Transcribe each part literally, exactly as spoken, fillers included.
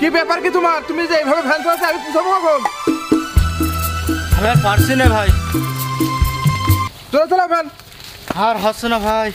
কি ব্যাপার কি তোমার? তুমি যে এইভাবে ভ্যান চালাচ্ছ আমি পুষাবো কখন? আমি আর পারছি না ভাই। চলে চলো ভ্যান। আর হচ্ছে না ভাই।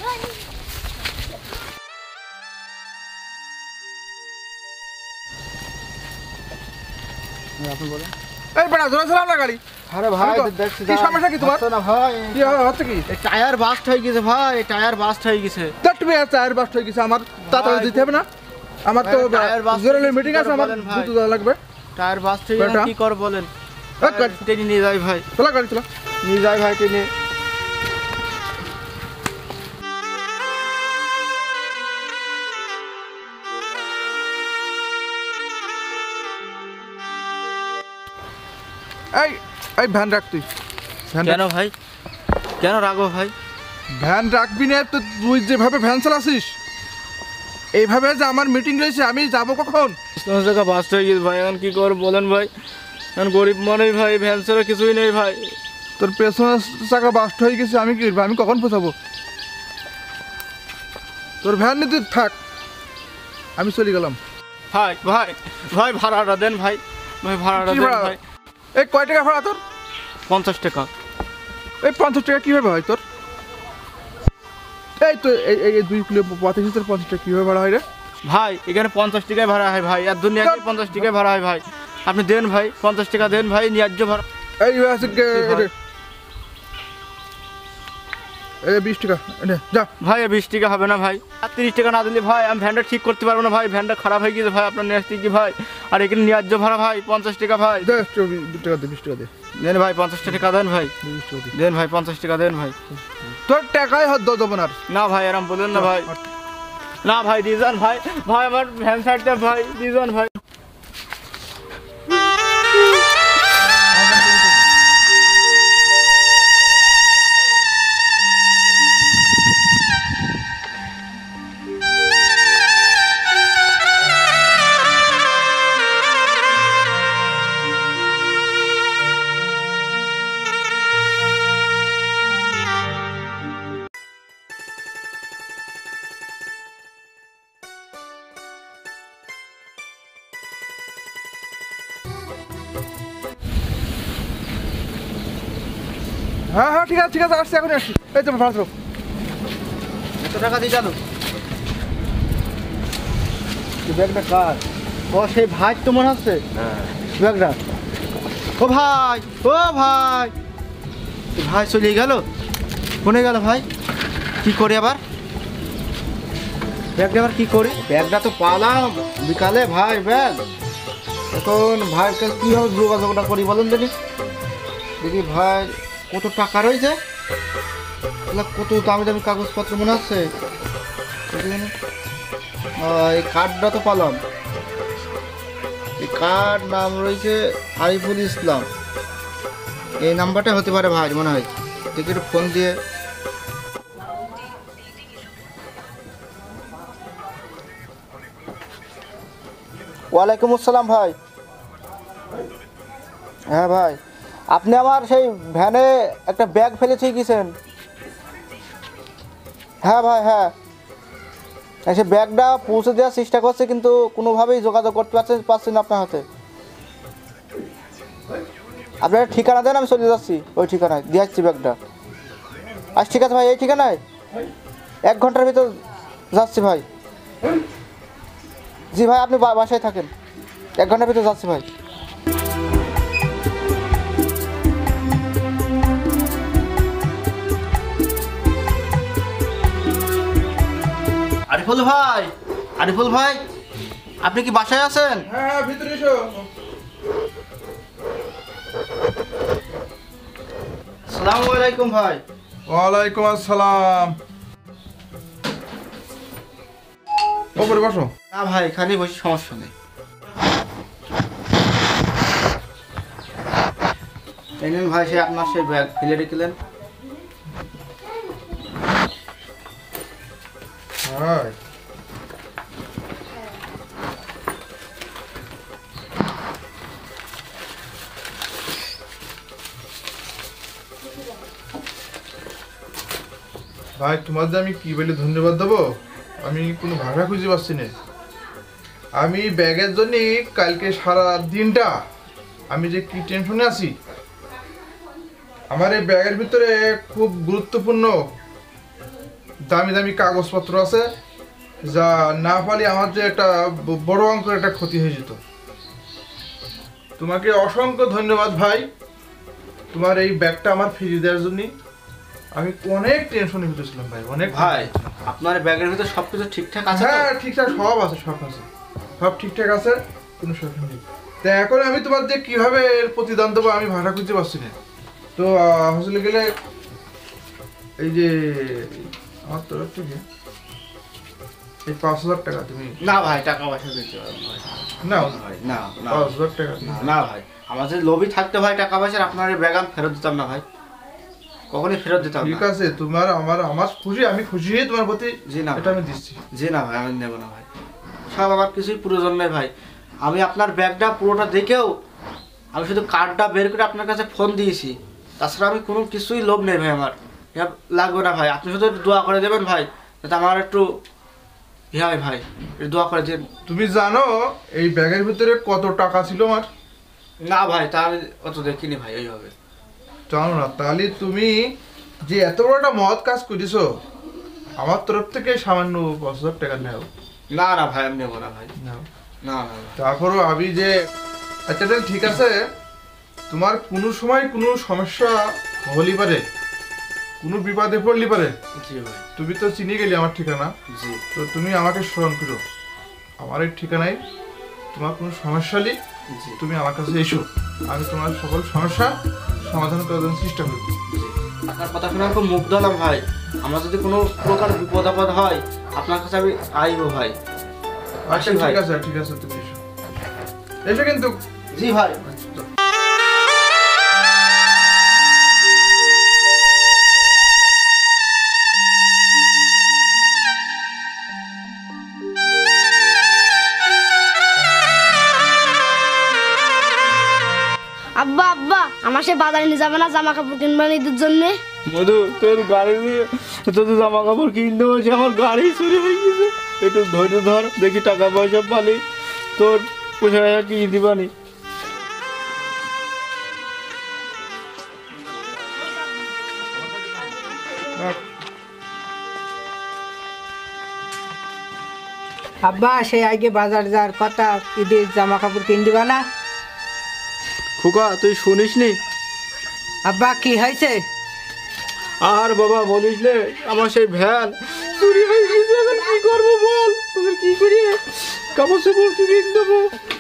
আপনি বলেন। এই বেটা জোরে চালাও না গাড়ি। আরে ভাই দেখছি কি সমস্যা কি তোমার? না ভাই, কি হচ্ছে কি? এই টায়ার বাস্ট হয়ে গেছে ভাই, টায়ার বাস্ট হয়ে গেছে। তা তুমি আর টায়ার বাস্ট হয়ে গেছে, আমার তাড়াতাড়ি দিতে হবে না? আমার তো জরুরি মিটিং আছে, আমার দ্রুত যাওয়া লাগবে। টায়ার বাস্ট হয়ে গেলে কি কর বলেন? টেনে নিয়ে যাই ভাই। চলা গাড়ি চলা। নিয়ে যাই ভাই টেনে। এই এই ভ্যান রাখ তুই। কেন ভাই? কেন রাখবো ভাই? ভ্যান রাখবি না তো? তুই যেভাবে ভ্যান চালাছিস এইভাবে যে আমার মিটিং রয়েছে, আমি যাব কখন? জায়গা বাস্ট হয়ে গেছে ভাই, এখন কি করবো বলেন ভাই? এখন গরিব মানুষ ভাই, ভ্যান ছাড়া কিছুই নেই ভাই। তোর পেছনের চাকা বাস্ট হয়ে গেছে, আমি কি আমি কখন পৌঁছাবো? তোর ভ্যান নিতে থাক, আমি চলে গেলাম। ভাই ভাই ভাই ভাড়াটা দেন ভাই, ভাই ভাড়াটা দেন ভাই। এই কয় টাকা ভাড়া তোর? পঞ্চাশ টাকা। এই পঞ্চাশ টাকা কীভাবে হয় তোর? এই তো এই এই দুই কিলো পথে তোর পঞ্চাশ টাকা কীভাবে ভাড়া হয় রে ভাই? এখানে পঞ্চাশ টাকায় ভাড়া হয় ভাই, আর দুনিয়া পঞ্চাশ টাকায় ভাড়া হয় ভাই। আপনি দেন ভাই, পঞ্চাশ টাকা দেন ভাই, ন্যায্য ভাড়া। এই বিশ টাকা যা ভাই। বিশ টাকা হবে না ভাই, আর তিরিশ টাকা না দিলে ভাই আমি ভ্যানটা ঠিক করতে পারবো না ভাই, ভ্যানটা খারাপ হয়ে গেছে ভাই, আপনার নেক্সট কি ভাই? আর এখানে ন্যায্য ভাড়া ভাই পঞ্চাশ টাকা ভাই। বিশ টাকা দে, বিশ টাকা দে দেন ভাই, পঞ্চাশ টাকা দেন ভাই, দেন ভাই, পঞ্চাশ টাকা দেন ভাই। তোর টাকাই হত দেবো না। না ভাই এরম বলেন না ভাই, না ভাই দিয়ে যান ভাই, ভাই আমার ভ্যান সাইডটা ভাই দিয়ে যান ভাই। হ্যাঁ হ্যাঁ ঠিক আছে ঠিক আছে, আসছি এখনই আসছি। এই তো ভাড়া তো কত টাকা দিয়ে চালু? ব্যাগটা কার? ও সেই ভাই তো মনে হচ্ছে ব্যাগটা। ও ভাই, ও ভাই, ভাই চলে গেল, কোনে গেল ভাই? কি করি আবার ব্যাগটা, আবার কি করি? ব্যাগটা তো পালাম বিকালে ভাই, ব্যাগ এখন ভাইয়ের কাছে কীভাবে যোগাযোগটা করি বলেন দেখি। দেখি ভাই কত টাকা রয়েছে, কত দামি দামি কাগজপত্র মনে হচ্ছে। এই কার্ডটা তো পালাম, এই কার্ড নাম রয়েছে আরিফুল ইসলাম, এই নাম্বারটা হতে পারে ভাই মনে হয়। দেখি একটু ফোন দিয়ে। ওয়ালাইকুম আসসালাম ভাই। হ্যাঁ ভাই, আপনি আমার সেই ভ্যানে একটা ব্যাগ ফেলেছে গেছেন। হ্যাঁ ভাই, হ্যাঁ সেই ব্যাগটা পৌঁছে দেওয়ার চেষ্টা করছে, কিন্তু কোনোভাবেই যোগাযোগ করতে পারছেন পারছেন আপনার হাতে। আপনার ঠিকানা দেন, আমি চলে যাচ্ছি ওই ঠিকানায়, দিয়ে আসছি ব্যাগটা। আচ্ছা ঠিক আছে ভাই, এই ঠিকানায় এক ঘন্টার ভিতর যাচ্ছি ভাই। জি ভাই, আপনি বাসায় থাকেন, এক ঘন্টার ভিতর যাচ্ছি ভাই। আরিফুল ভাই, আরিফুল ভাই আপনি কি বাসায় আছেন? হ্যাঁ হ্যাঁ ভিতরে এসো। আসসালামু আলাইকুম ভাই। ওয়ালাইকুম আসসালাম। ওপরে বসো। না ভাই এখানেই বসে, সমস্যা নেই। এই নিন ভাই, সে আপনার সেই ব্যাগ ফেলে রেখেলেন। হ্যাঁ ভাই, তোমার যে আমি কি বলে ধন্যবাদ দেবো, আমি কোনো ভাষা খুঁজে পাচ্ছি না। আমি ব্যাগের জন্য কালকে সারা দিনটা আমি যে কি টেনশনে আছি। আমার এই ব্যাগের ভিতরে খুব গুরুত্বপূর্ণ দামি দামি কাগজপত্র আছে, যা না পালি আমার যে একটা বড় অঙ্কের একটা ক্ষতি হয়ে যেত। তোমাকে অসংখ্য ধন্যবাদ ভাই, তোমার এই ব্যাগটা আমার ফিরিয়ে দেওয়ার জন্য। আমি অনেক টেনশনে ভিতরেছিলাম ভাই, অনেক। ভাই আপনার ব্যাগের ভিতরে সব কিছু ঠিকঠাক আছে? হ্যাঁ ঠিকঠাক সব আছে, সব আছে, সব ঠিকঠাক আছে, কোনো সমস্যা নেই। তা এখন আমি তোমার যে কিভাবে এর প্রতিদান দেবো আমি ভাষা খুঁজতে পারছি না। তো হসপিটালে গেলে এই যে আমার তরফ থেকে এই পাঁচ হাজার টাকা তুমি। না ভাই টাকা পয়সা দিতে পারবো না ভাই, না না পাঁচ হাজার টাকা না ভাই, আমাদের লোভই থাকতে ভাই টাকা পয়সার, আপনার এই ব্যাগ আমি ফেরত দিতাম না ভাই, কখনই ফেরত দিতাম না। ঠিক আছে, তোমার আমার আমার খুশি, আমি খুশি হয়ে তোমার প্রতি জি না এটা আমি দিচ্ছি। জি না ভাই, আমি নেবো না ভাই, সব আমার কিছুই প্রয়োজন নেই ভাই। আমি আপনার ব্যাগটা পুরোটা দেখেও আমি শুধু কার্ডটা বের করে আপনার কাছে ফোন দিয়েছি, তাছাড়া আমি কোনো কিছুই লোভ নেই ভাই, আমার এটা লাগবে না ভাই। আপনি শুধু একটু দোয়া করে দেবেন ভাই, যাতে আমার একটু ইয়ে হয় ভাই, একটু দোয়া করে দেন। তুমি জানো এই ব্যাগের ভিতরে কত টাকা ছিল আমার? না ভাই তা আমি অত দেখিনি ভাই এইভাবে। জানো না? তাহলে তুমি যে এত বড় একটা মহৎ কাজ করেছো, আমার তরফ থেকে সামান্য পাঁচ হাজার টাকা নেও। না না ভাই আমি নেবো না ভাই, নাও। না না না। তারপরও আমি যে আচ্ছা তাহলে ঠিক আছে, তোমার কোনো সময় কোনো সমস্যা হলি পারে, কোনো বিপদে পড়লি পারে, জি ভাই। তুমি তো চিনি গেলি আমার ঠিকানা, জি। তো তুমি আমাকে স্মরণ করো। আমার এই ঠিকানায় তোমার কোনো সমস্যা হলে জি তুমি আমার কাছে এসো, আমি তোমার সকল সমস্যা সমাধান করার জন্য চেষ্টা করব। আপনার কথা শুনে আমি খুব মুগ্ধ হলাম ভাই। আমার যদি কোনো প্রকার বিপদ আপদ হয় আপনার কাছে আমি আইবো ভাই। আচ্ছা আসি ভাই। ঠিক আছে, ঠিক আছে, তুমি এসো, এসো কিন্তু। জি ভাই। আব্বা আব্বা আমার সে বাজারে নিয়ে যাবে না জামা কাপড় কিনবা ঈদের জন্য? মধু তোর গাড়ি দিয়ে তোর জামা কাপড় কিনতে বলছে, আমার গাড়ি চুরি হয়ে গেছে, একটু ধৈর্য ধর, দেখি টাকা পয়সা পালি তোর পোশাক আশাক কিনে দিবানি। আব্বা সেই আগে বাজার যাওয়ার কথা, ঈদের জামা কাপড় কিনে দিবা না? খোকা তুই শুনিস নি? আব্বা কি হয়েছে? আর বাবা বলিস নে, আমার সেই ভ্যান চুরি হয়ে গেছে, এখন কি করবো বল, তোদের কি করি কাপড় চাপড় কিনে দেবো।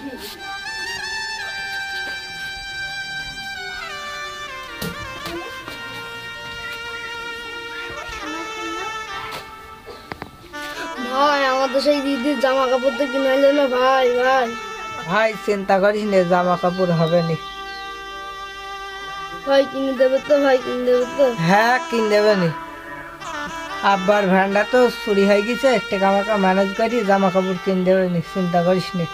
ভাই আমাদের সেই ঈদের জামা কাপড় তো কিনাইলে না ভাই। ভাই ভাই চিন্তা করিস নে, জামা কাপড় হবে নি। ভাই কিনে দেবে তো? ভাই কিনে দেবে তো? হ্যাঁ কিন দেবে নি। আব্বার ভ্যানটা তো চুরি হয়ে গেছে, টাকা মাকা ম্যানেজ করি জামা কাপড় কিন দেবে নি, চিন্তা করিস নি।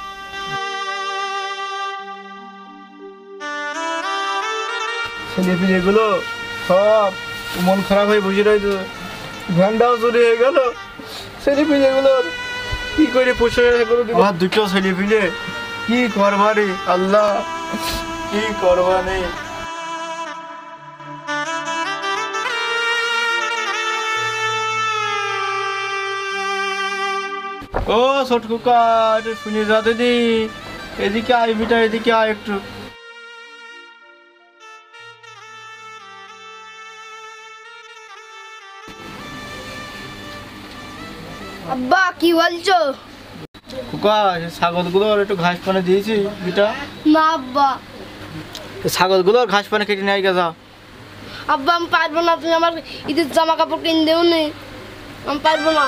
ছেলে পিলেগুলো সব মন খারাপ হয়ে বসে রয়েছে, ভ্যানটাও চুরি হয়ে গেল, ছেলে পিলেগুলোর কি করে পোষে করে দিব। আমার দুটো ছেলে পিলে কি করবারে আল্লাহ, কি করবানে। ও ছোট কুকা একটু শুনে যা দিদি, এদিকে আয় বিটা, এদিকে আয় একটু। আব্বা কি বলছো? কুকা ছাগলগুলোর একটু ঘাস পানে দিয়েছি বিটা, না আব্বা। ছাগলগুলোর ঘাস পানে কেটে নিয়ে গেছা। আব্বা আমি পারবো না, তুমি আমার ঈদের জামা কাপড় কিনে দেও নি, আমি পারবো না।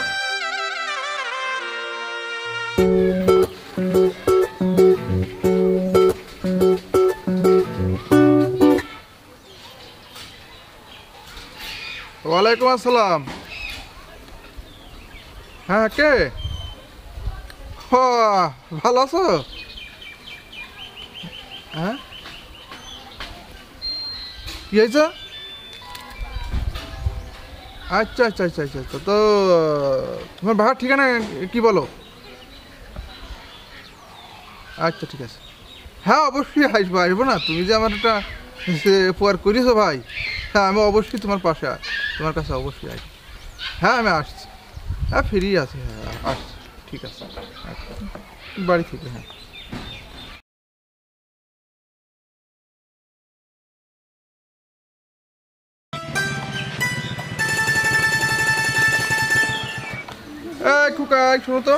ওয়ালাইকুম আসসালাম। হ্যাঁ কে? হ ভালো আছো? হ্যাঁ কি হয়েছে? আচ্ছা আচ্ছা আচ্ছা আচ্ছা আচ্ছা, তো তোমার বাবার ঠিকানা কি বলো? আচ্ছা ঠিক আছে। হ্যাঁ অবশ্যই আসবো, আসবো না? তুমি যে আমার একটা সে উপকার করেছো ভাই, হ্যাঁ আমি অবশ্যই তোমার পাশে আছি, তোমার কাছে অবশ্যই আসবো। হ্যাঁ আমি আসছি, হ্যাঁ ফ্রি আছি, হ্যাঁ আসছি, ঠিক আছে। আচ্ছা, বাড়ি থেকে হ্যাঁ। এই খুকা শোনো তো,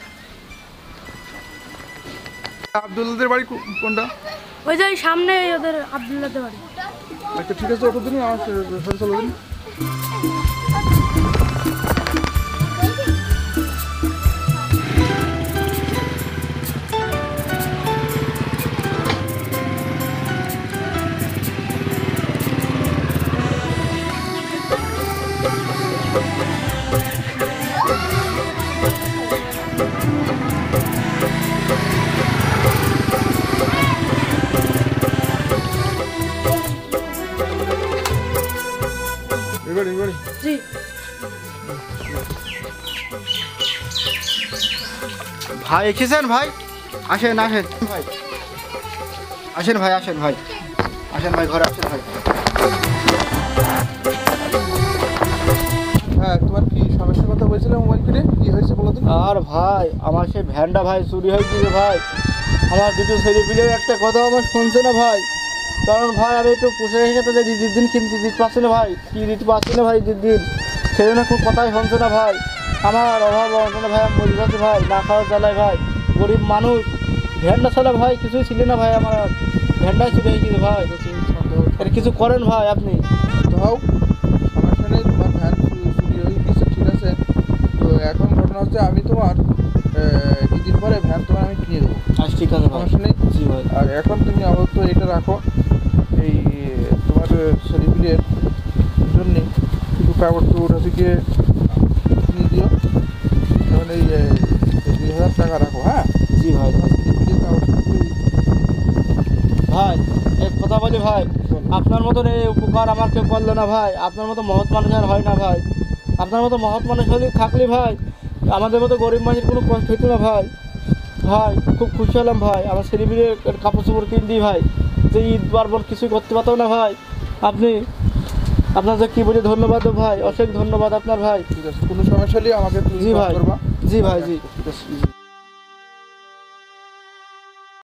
আব্দুল্লাদের বাড়ি কো- কোনটা? ওই যে ওই সামনে ওদের আব্দুল্লাহদের বাড়ি। আচ্ছা ঠিক আছে, অত দিনই আমার সাথে চলো দিন। এবারে এবারে জি। ভাই এসেছেন ভাই? আসেন আসেন ভাই, আসেন ভাই, আসেন ভাই, আসেন ভাই, ঘরে আসেন ভাই। হ্যাঁ তোমার কি সমস্যার কথা বলছিলাম মোবাইল কিনে, কি হয়েছে বলো তো? আর ভাই আমার সেই ভ্যানটা ভাই চুরি হয়ে গিয়েছে ভাই। আমার দুটো ছেলে পিলের একটা কথা আমার শুনছে না ভাই, কারণ ভাই আমি একটু পুষে রেখে তাদের দিন দিন কিনতে দিতে পারছি না ভাই, কি দিতে পারছি না ভাই দিন দিন, সেই জন্য খুব কথাই শুনছে না ভাই। আমার অভাব অনটনে ভাই আমি মরে যাচ্ছি ভাই, না খাওয়া জ্বালায় ভাই, গরিব মানুষ। ভ্যানটা ছাড়া ভাই কিছুই ছিল না ভাই, আমার ভ্যানটাই চুরি হয়ে গিয়েছে ভাই। এটা কিছু করেন ভাই আপনি। তো হও, সমস্যা নেই, তোমার ভ্যান চু- চুরি হয়ে গেছে ঠিক আছে। তো এখন ঘটনা হচ্ছে আমি তোমার আহ, দুদিন পরে ভ্যান তোমার আমি কিনে দেবো, আচ্ছা ঠিক আছে ভাই। সমস্যা নেই। জি ভাই। আর এখন তুমি আপাতত এটা রাখো, এই তোমার ছেলেপিলের জন্যে কিছু কাপড় টুপড় হচ্ছে গিয়ে কিনে দিও। এখন এই এই দুই হাজার টাকা রাখো, হ্যাঁ? জি ভাই। তোমার ছেলেপিলের কাপড় টুপড় ভাই এক কথা বলি ভাই, আপনার মতন এই উপকার আমার কেউ করলো না ভাই, আপনার মতো মহৎ মানুষ আর হয় না ভাই। আপনার মতো মহৎ মানুষ হলে থাকলে ভাই আমাদের মতো গরিব মানুষের কোনো কষ্ট হতো না ভাই। ভাই খুব খুশি হলাম ভাই, আমার ছেলেমেয়ের কাপড় চোপড় কিনে দিই ভাই, যে ঈদ পার্বণ কিছুই করতে পারতাম না ভাই। আপনি আপনার যে কী বলে ধন্যবাদ ভাই, অশেষ ধন্যবাদ আপনার ভাই। ঠিক আছে, কোনো সমস্যা হলে আমাকে তুমি জি ফোন ভাই, করবা। জি ভাই, জি। ঠিক আছে।